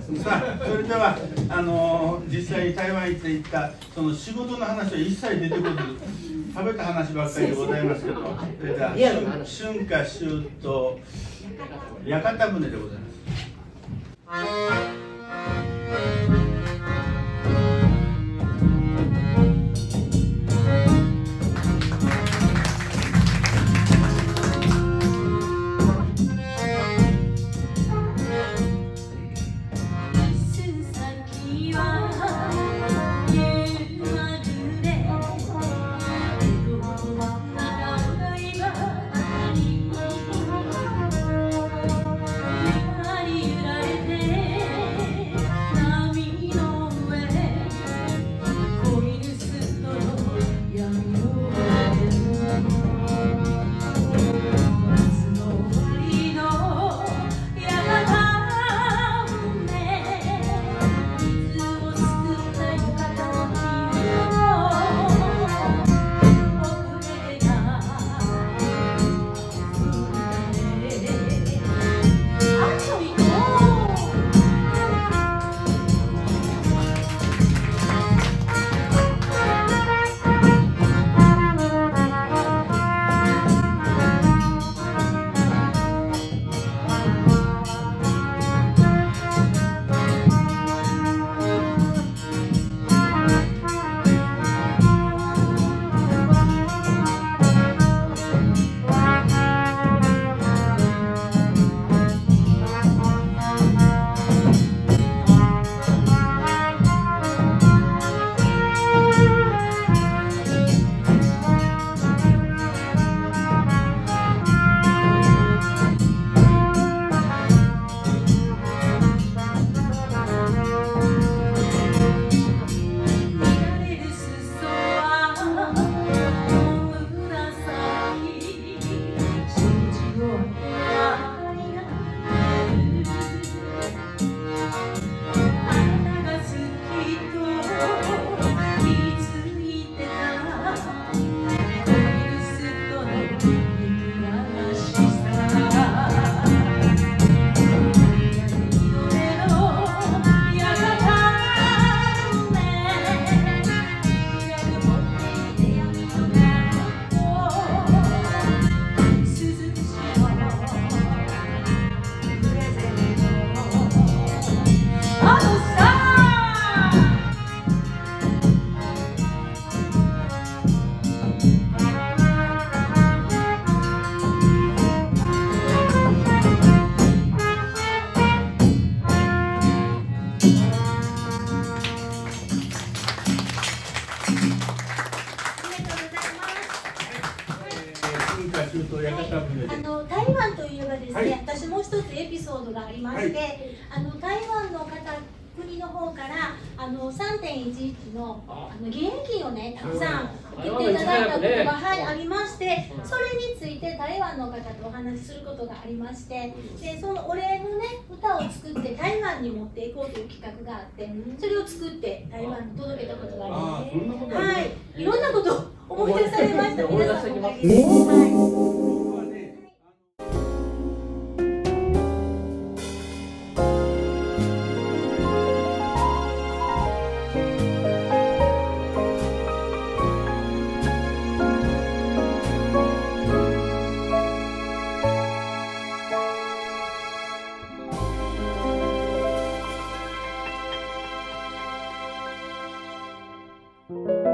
さあ、それでは実際に台湾行って行ったその仕事の話は一切出てこず、食べた話ばっかりでございますけど、それでは春夏秋冬屋形船でございます。 台湾といえばですね、私もう一つエピソードがありまして、台湾の国の方から3.11 の義援金をねたくさん送っていただいたことが、ありまして、それについて台湾の方とお話しすることがありまして、でそのお礼のね歌を作って台湾に持っていこうという企画があって、それを作って台湾に届けたことがあります。はい、いろんなことを思い出されました。皆さんのおかげで。はい。